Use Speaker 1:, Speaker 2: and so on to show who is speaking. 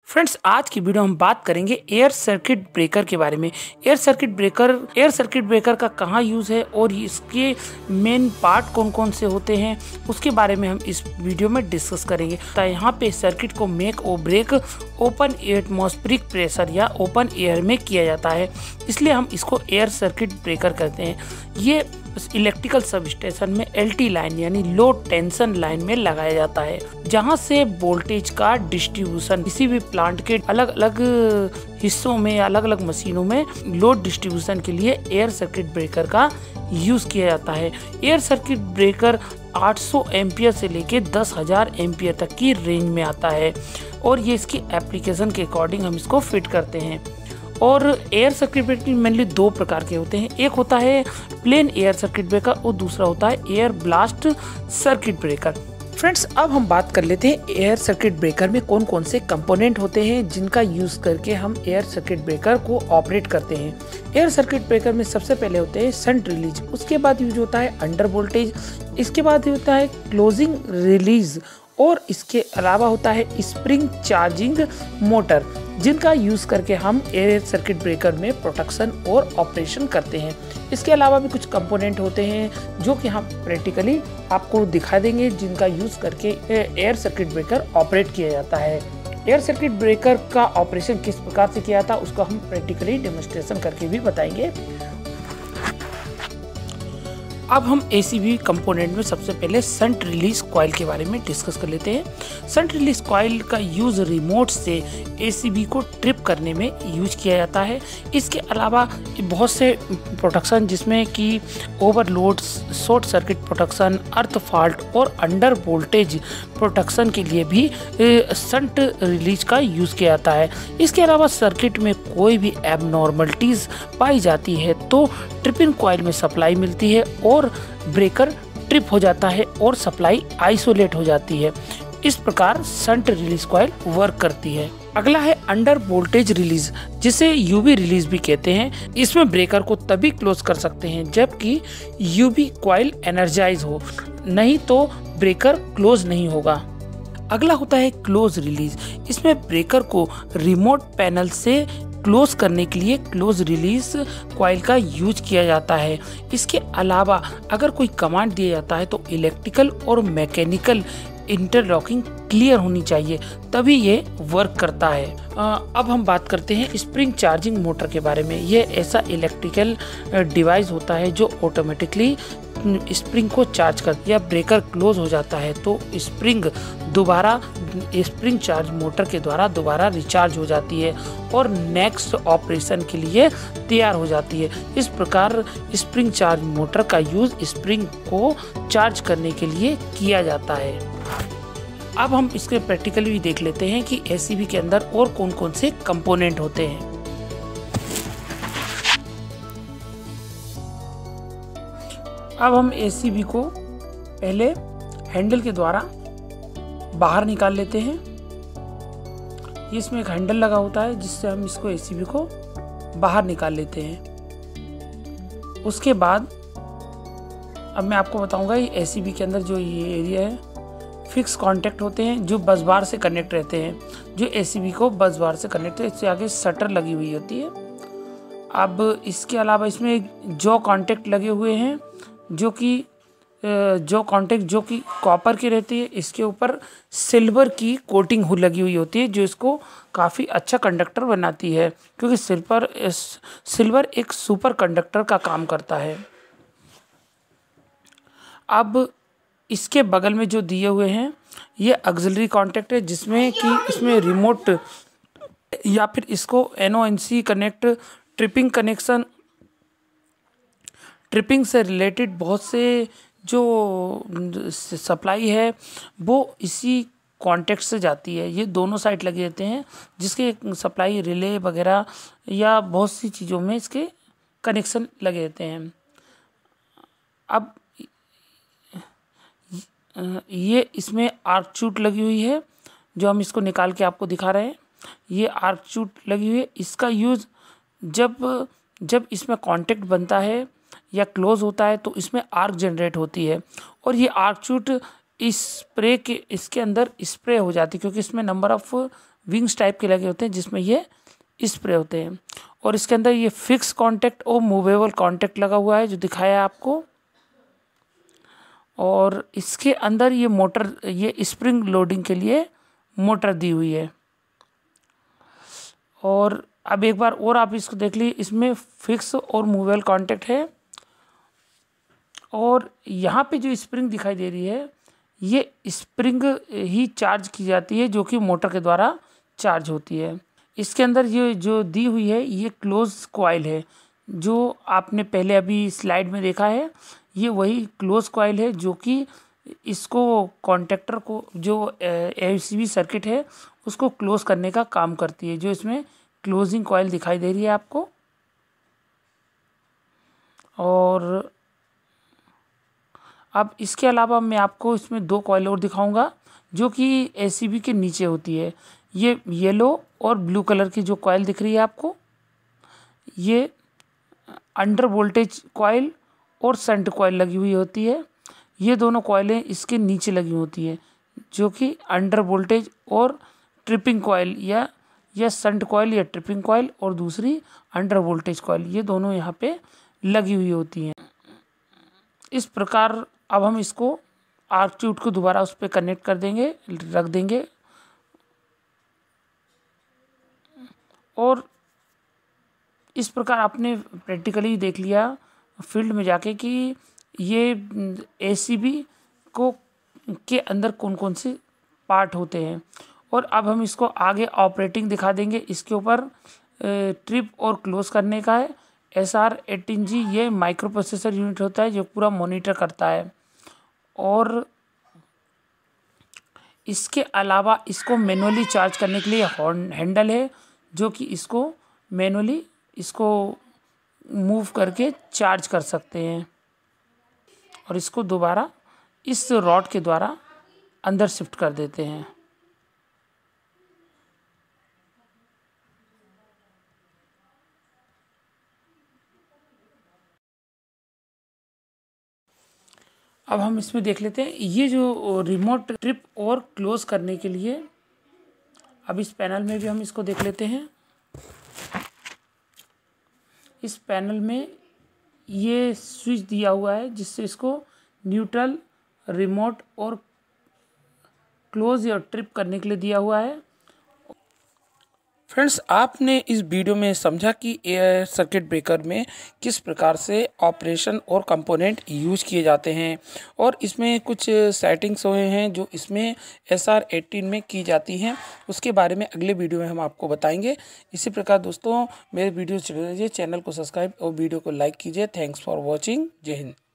Speaker 1: Friends, आज की video हम बात करेंगे एयर सर्किट ब्रेकर के बारे में। एयर सर्किट ब्रेकर का कहाँ यूज़ है और इसके मेन पार्ट कौन कौन से होते हैं उसके बारे में हम इस वीडियो में डिस्कस करेंगे। तो यहाँ पे सर्किट को मेक और ब्रेक ओपन एटमॉस्फेरिक प्रेशर या ओपन एयर में किया जाता है, इसलिए हम इसको एयर सर्किट ब्रेकर कहते हैं। ये इलेक्ट्रिकल सबस्टेशन में एलटी लाइन यानी लो टेंशन लाइन में लगाया जाता है, जहां से वोल्टेज का डिस्ट्रीब्यूशन किसी भी प्लांट के अलग अलग हिस्सों में या अलग अलग मशीनों में लोड डिस्ट्रीब्यूशन के लिए एयर सर्किट ब्रेकर का यूज किया जाता है। एयर सर्किट ब्रेकर 800 एम्पियर से लेके 10,000 एम्पियर तक की रेंज में आता है और ये इसकी एप्लीकेशन के अकॉर्डिंग हम इसको फिट करते हैं। और एयर सर्किट ब्रेकर मेनली दो प्रकार के होते हैं, एक होता है प्लेन एयर सर्किट ब्रेकर और दूसरा होता है air blast circuit breaker. Friends, अब हम बात कर लेते हैं एयर सर्किट ब्रेकर में कौन कौन से कंपोनेंट होते हैं जिनका यूज करके हम एयर सर्किट ब्रेकर को ऑपरेट करते हैं। एयर सर्किट ब्रेकर में सबसे पहले होते हैं शंट रिलीज, उसके बाद यूज होता है अंडर वोल्टेज, इसके बाद होता है क्लोजिंग रिलीज और इसके अलावा होता है स्प्रिंग चार्जिंग मोटर, जिनका यूज करके हम एयर सर्किट ब्रेकर में प्रोटेक्शन और ऑपरेशन करते हैं। इसके अलावा भी कुछ कंपोनेंट होते हैं जो कि हम प्रैक्टिकली आपको दिखा देंगे, जिनका यूज करके एयर सर्किट ब्रेकर ऑपरेट किया जाता है। एयर सर्किट ब्रेकर का ऑपरेशन किस प्रकार से किया था उसको हम प्रैक्टिकली डेमोन्स्ट्रेशन करके भी बताएंगे। अब हम एसीबी कंपोनेंट में सबसे पहले शंट रिलीज कॉइल के बारे में डिस्कस कर लेते हैं। शंट रिलीज कॉइल का यूज रिमोट से एसीबी को ट्रिप करने में यूज किया जाता है। इसके अलावा बहुत से प्रोटेक्शन जिसमें कि overload, short circuit protection, earth fault और अंडर वोल्टेज प्रोटेक्शन के लिए भी शंट रिलीज का यूज किया जाता है। इसके अलावा सर्किट में कोई भी एबनॉर्मलिटीज पाई जाती है तो ट्रिपिंग कॉइल में सप्लाई मिलती है और ब्रेकर ट्रिप हो जाता है और सप्लाई आइसोलेट हो जाती है। इस प्रकार शंट रिलीज कॉइल वर्क करती है। अगला है अंडर वोल्टेज रिलीज, जिसे यूवी रिलीज भी कहते हैं। इसमें ब्रेकर को तभी क्लोज कर सकते हैं जबकि यूवी कॉइल एनर्जाइज हो, नहीं तो ब्रेकर क्लोज नहीं होगा। अगला होता है क्लोज रिलीज, इसमें ब्रेकर को रिमोट पैनल से क्लोज करने के लिए क्लोज रिलीज कॉइल का यूज किया जाता है। इसके अलावा अगर कोई कमांड दिया जाता है तो इलेक्ट्रिकल और मैकेनिकल इंटरलॉकिंग क्लियर होनी चाहिए, तभी ये वर्क करता है। अब हम बात करते हैं स्प्रिंग चार्जिंग मोटर के बारे में। ये ऐसा इलेक्ट्रिकल डिवाइस होता है जो ऑटोमेटिकली स्प्रिंग को चार्ज कर, या ब्रेकर क्लोज हो जाता है तो स्प्रिंग चार्ज मोटर के द्वारा दोबारा रिचार्ज हो जाती है और नेक्स्ट ऑपरेशन के लिए तैयार हो जाती है। इस प्रकार स्प्रिंग चार्ज मोटर का यूज स्प्रिंग को चार्ज करने के लिए किया जाता है। अब हम इसके प्रैक्टिकली भी देख लेते हैं कि एसीबी के अंदर और कौन कौन से कंपोनेंट होते हैं। अब हम एसीबी को पहले हैंडल के द्वारा बाहर निकाल लेते हैं। इसमें एक हैंडल लगा होता है जिससे हम इसको एसीबी को बाहर निकाल लेते हैं। उसके बाद अब मैं आपको बताऊंगा ये एसीबी के अंदर जो ये एरिया है, फिक्स कांटेक्ट होते हैं जो बस बार से कनेक्ट रहते हैं, जो एसीबी को बस बार से कनेक्ट है। इससे आगे शटर लगी हुई होती है। अब इसके अलावा इसमें जो कांटेक्ट लगे हुए हैं जो कि कॉपर की रहती है, इसके ऊपर सिल्वर की कोटिंग लगी हुई होती है जो इसको काफ़ी अच्छा कंडक्टर बनाती है, क्योंकि सिल्वर एक सुपर कंडक्टर का काम करता है। अब इसके बगल में जो दिए हुए हैं ये ऑक्सिलरी कॉन्टैक्ट है, जिसमें कि इसमें रिमोट या फिर इसको NONC connect, tripping connection, tripping से रिलेटेड बहुत से जो सप्लाई है वो इसी कॉन्टैक्ट से जाती है। ये दोनों साइड लगे रहते हैं जिसके सप्लाई रिले वगैरह या बहुत सी चीज़ों में इसके कनेक्शन लगे रहते हैं। अब ये इसमें आर्क चूट लगी हुई है जो हम इसको निकाल के आपको दिखा रहे हैं। ये आर्क चूट लगी हुई है, इसका यूज़ जब इसमें कांटेक्ट बनता है या क्लोज होता है तो इसमें आर्क जनरेट होती है और ये आर्क चूट इसके अंदर स्प्रे हो जाती है, क्योंकि इसमें नंबर ऑफ विंग्स टाइप के लगे होते हैं जिसमें ये स्प्रे होते हैं। और इसके अंदर ये फिक्स कांटेक्ट और मूवेबल कांटेक्ट लगा हुआ है जो दिखाया है आपको। और इसके अंदर ये मोटर, ये स्प्रिंग लोडिंग के लिए मोटर दी हुई है। और अब एक बार और आप इसको देख लीजिए, इसमें फिक्स और मूवेबल कांटेक्ट है। और यहाँ पे जो स्प्रिंग दिखाई दे रही है ये स्प्रिंग ही चार्ज की जाती है जो कि मोटर के द्वारा चार्ज होती है। इसके अंदर ये जो दी हुई है ये क्लोज कॉइल है जो आपने पहले अभी स्लाइड में देखा है। ये वही क्लोज कॉइल है जो कि इसको कॉन्टेक्टर को, जो एसीबी सर्किट है उसको क्लोज करने का काम करती है, जो इसमें क्लोजिंग कॉइल दिखाई दे रही है आपको। और अब इसके अलावा मैं आपको इसमें 2 कॉइल और दिखाऊंगा जो कि एसीबी के नीचे होती है। ये येलो और ब्लू कलर की जो कॉइल दिख रही है आपको, ये अंडर वोल्टेज कॉइल और शंट कॉइल लगी हुई होती है। ये दोनों कॉइलें इसके नीचे लगी होती है जो कि अंडर वोल्टेज और ट्रिपिंग कॉइल या शंट कॉइल या ट्रिपिंग कॉइल, और दूसरी अंडर वोल्टेज कॉइल, ये दोनों यहाँ पे लगी हुई होती हैं। इस प्रकार अब हम इसको आर्क ट्यूब को दोबारा उस पर कनेक्ट कर देंगे, रख देंगे। और इस प्रकार आपने प्रैक्टिकली देख लिया फील्ड में जाके कि ये एसीबी को के अंदर कौन कौन से पार्ट होते हैं। और अब हम इसको आगे ऑपरेटिंग दिखा देंगे। इसके ऊपर ट्रिप और क्लोज करने का है। SR18G ये माइक्रो प्रोसेसर यूनिट होता है जो पूरा मॉनिटर करता है। और इसके अलावा इसको मैनुअली चार्ज करने के लिए हैंडल है जो कि इसको मैनुअली इसको मूव करके चार्ज कर सकते हैं। और इसको दोबारा इस रॉड के द्वारा अंदर शिफ्ट कर देते हैं। अब हम इसमें देख लेते हैं ये जो रिमोट ट्रिप और क्लोज करने के लिए, अब इस पैनल में भी हम इसको देख लेते हैं। इस पैनल में ये स्विच दिया हुआ है जिससे इसको न्यूट्रल, रिमोट और क्लोज या ट्रिप करने के लिए दिया हुआ है। फ्रेंड्स, आपने इस वीडियो में समझा कि एयर सर्किट ब्रेकर में किस प्रकार से ऑपरेशन और कंपोनेंट यूज किए जाते हैं, और इसमें कुछ सेटिंग्स हुए हैं जो इसमें SR18 में की जाती हैं। उसके बारे में अगले वीडियो में हम आपको बताएंगे। इसी प्रकार दोस्तों, मेरे वीडियो चैनल को सब्सक्राइब और वीडियो को लाइक कीजिए। Thanks for watching. जय हिंद।